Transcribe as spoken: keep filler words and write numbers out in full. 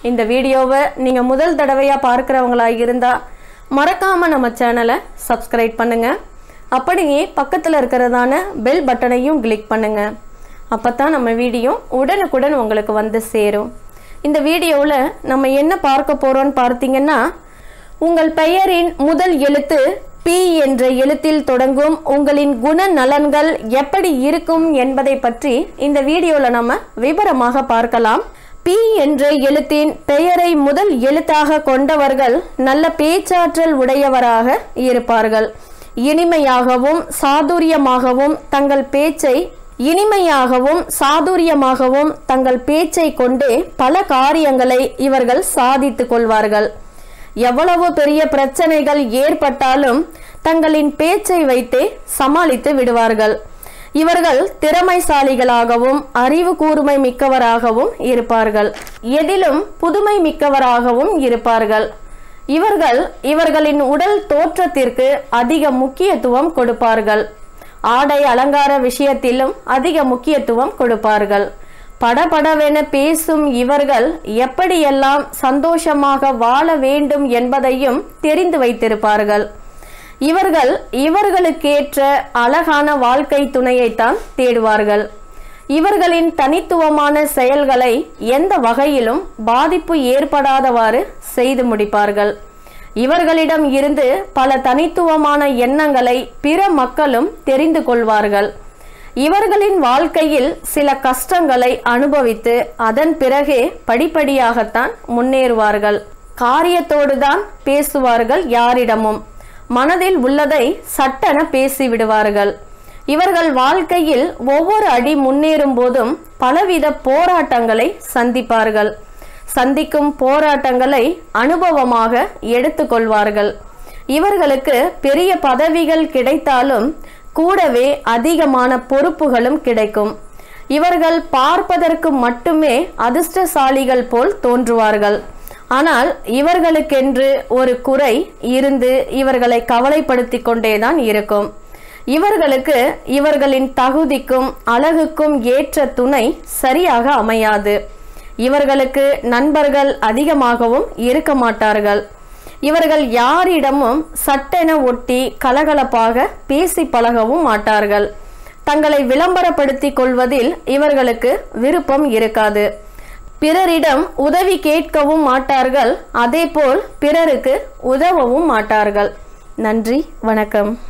இந்த வீடியோவை நீங்க முதல் தடவையா பார்க்கறவங்களா இருந்தா மறக்காம நம்ம சேனலை சப்ஸ்கிரைப் பண்ணுங்க. அப்படியே பக்கத்துல இருக்கிறதான பெல் பட்டனையும் கிளிக் பண்ணுங்க. அப்பதான் நம்ம வீடியோ உடனுக்குடன் உங்களுக்கு வந்து சேரும். இந்த வீடியோவில் நம்ம என்ன பார்க்க போறோம்னு பார்த்தீங்கன்னா, உங்கள் பெயரின் முதல் எழுத்து பி என்ற எழுத்தில் தொடங்கும் உங்களின் குண நலன்கள் எப்படி இருக்கும் என்பதை பற்றி இந்த வீடியோவில் நம்ம விவரமாக பார்க்கலாம். பி என்ற எழுத்தின் பெயரை முதல் எழுத்தாக கொண்டவர்கள் நல்ல பேச்சாற்றல் உடையவராக இருப்பார்கள். இனிமையாகவும் சாதுரியமாகவும் தங்கள் பேச்சை இனிமையாகவும் சாதுரியமாகவும் தங்கள் பேச்சை கொண்டே பல காரியங்களை இவர்கள் சாதித்து கொள்வார்கள். எவ்வளவு பெரிய பிரச்சனைகள் ஏற்பட்டாலும் தங்களின் பேச்சை வைத்தே சமாளித்து விடுவார்கள். இவர்கள் திறமைசாலிகளாகவும் அறிவு கூர்மை மிக்கவராகவும் இருப்பார்கள். எதிலும் புதுமை மிக்கவராகவும் இருப்பார்கள். இவர்கள் இவர்களின் உடல் தோற்றத்திற்கு அதிக முக்கியத்துவம் கொடுப்பார்கள். ஆடை அலங்கார விஷயத்திலும் அதிக முக்கியத்துவம் கொடுப்பார்கள். படபடவென பேசும் இவர்கள் எப்படியெல்லாம் சந்தோஷமாக வாழ வேண்டும் என்பதையும் தெரிந்து வைத்திருப்பார்கள். இவர்கள் இவர்களுக்கேற்ற அழகான வாழ்க்கை துணையைத்தான் தேடுவார்கள். இவர்களின் தனித்துவமான செயல்களை எந்த வகையிலும் பாதிப்பு ஏற்படாதவாறு செய்து முடிப்பார்கள். இவர்களிடம் இருந்து பல தனித்துவமான எண்ணங்களை பிற மக்களும் தெரிந்து கொள்வார்கள். இவர்களின் வாழ்க்கையில் சில கஷ்டங்களை அனுபவித்து அதன் பிறகே படிப்படியாகத்தான் முன்னேறுவார்கள். காரியத்தோடு தான் பேசுவார்கள். யாரிடமும் மனதில் உள்ளதை சட்டென பேசிவிடுவார்கள். இவர்கள் வாழ்க்கையில் ஒவ்வொரு அடி முன்னேறும் போதும் பலவித போராட்டங்களை சந்திப்பார்கள். சந்திக்கும் போராட்டங்களை அனுபவமாக எடுத்துக்கொள்வார்கள். இவர்களுக்கு பெரிய பதவிகள் கிடைத்தாலும் கூடவே அதிகமான பொறுப்புகளும் கிடைக்கும். இவர்கள் பார்ப்பதற்கு மட்டுமே அதிர்ஷ்டசாலிகள் போல் தோன்றுவார்கள். ஆனால் இவர்களுக்கென்று ஒரு குறை இருந்து இவர்களை கவலைப்படுத்தி கொண்டேதான் இருக்கும். இவர்களுக்கு இவர்களின் தகுதிக்கும் அழகுக்கும் ஏற்ற துணை சரியாக அமையாது. இவர்களுக்கு நண்பர்கள் அதிகமாகவும் இருக்க மாட்டார்கள். இவர்கள் யாரிடமும் சட்டென ஒட்டி கலகலப்பாக பேசி பழகவும் மாட்டார்கள். தங்களை விளம்பரப்படுத்திக் கொள்வதில் இவர்களுக்கு விருப்பம் இருக்காது. பிறரிடம் உதவி கேட்கவும் மாட்டார்கள். அதேபோல் பிறருக்கு உதவவும் மாட்டார்கள். நன்றி, வணக்கம்.